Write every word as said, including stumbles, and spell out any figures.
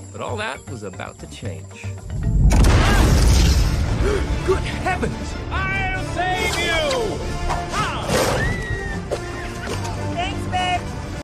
But all that was about to change. Good heavens!